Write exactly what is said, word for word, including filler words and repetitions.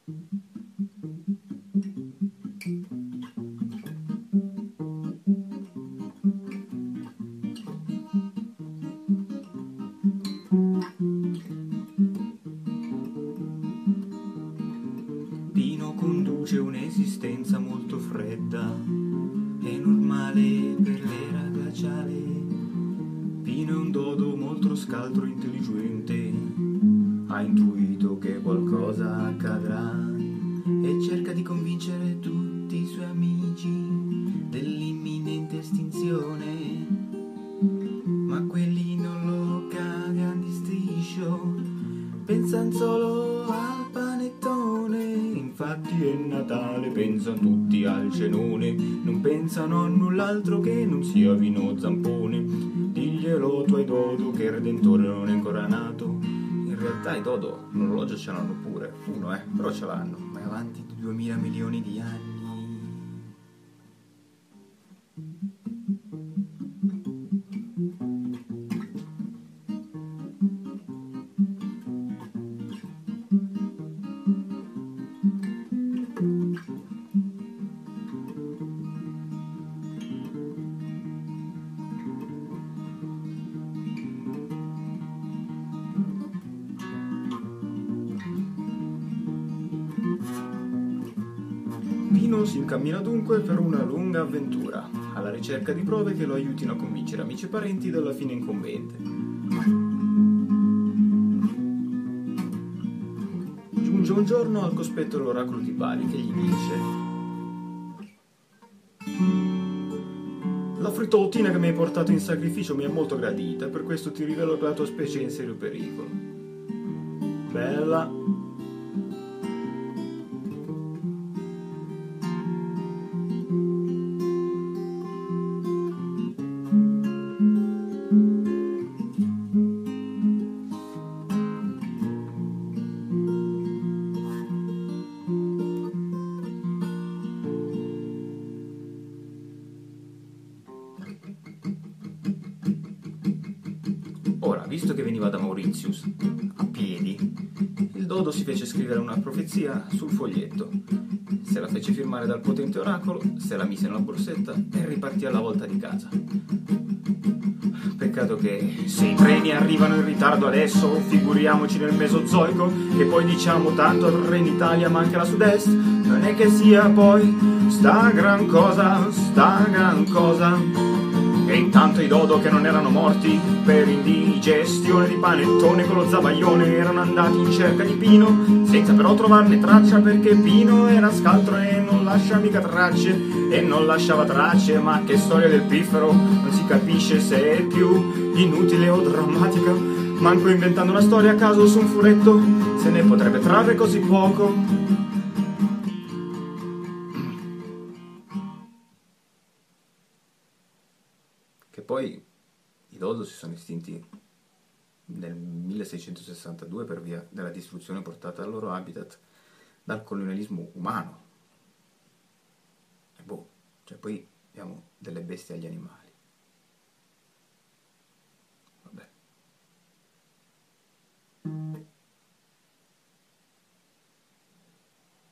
Pino conduce un'esistenza molto fredda, è normale per l'era glaciale. Pino è un dodo molto scaltro e intelligente, ha intuito che qualcosa accadrà e cerca di convincere tutti i suoi amici dell'imminente estinzione, ma quelli non lo cagano di striscio, pensano solo al panettone. Infatti è Natale, pensano tutti al cenone, non pensano a null'altro che non sia vino zampone. Diglielo tu ai dodo che il Redentore non è ancora nato. In realtà i dodo un orologio ce l'hanno pure, uno eh, però ce l'hanno, ma è avanti di duemila milioni di anni. Pino si incammina dunque per una lunga avventura, alla ricerca di prove che lo aiutino a convincere amici e parenti della fine incombente. Giunge un giorno al cospetto dell'oracolo di Bari che gli dice: la fritoltina che mi hai portato in sacrificio mi è molto gradita, per questo ti rivelo che la tua specie è in serio pericolo. Bella. Ora, visto che veniva da Mauritius a piedi, il dodo si fece scrivere una profezia sul foglietto, se la fece firmare dal potente oracolo, se la mise nella borsetta e ripartì alla volta di casa. Peccato che se i treni arrivano in ritardo adesso, figuriamoci nel Mesozoico, che poi diciamo tanto al Trenitalia ma anche la Sud-Est, non è che sia poi sta gran cosa, sta gran cosa. E intanto i dodo che non erano morti per indigestione di panettone con lo zabaglione erano andati in cerca di Pino, senza però trovarne traccia, perché Pino era scaltro e non lascia mica tracce, e non lasciava tracce. Ma che storia del piffero, non si capisce se è più inutile o drammatica, manco inventando una storia a caso su un furetto se ne potrebbe trarre così poco. Che poi i dodo si sono estinti nel milleseicentosessantadue per via della distruzione portata al loro habitat dal colonialismo umano. E boh, cioè poi abbiamo delle bestie agli animali.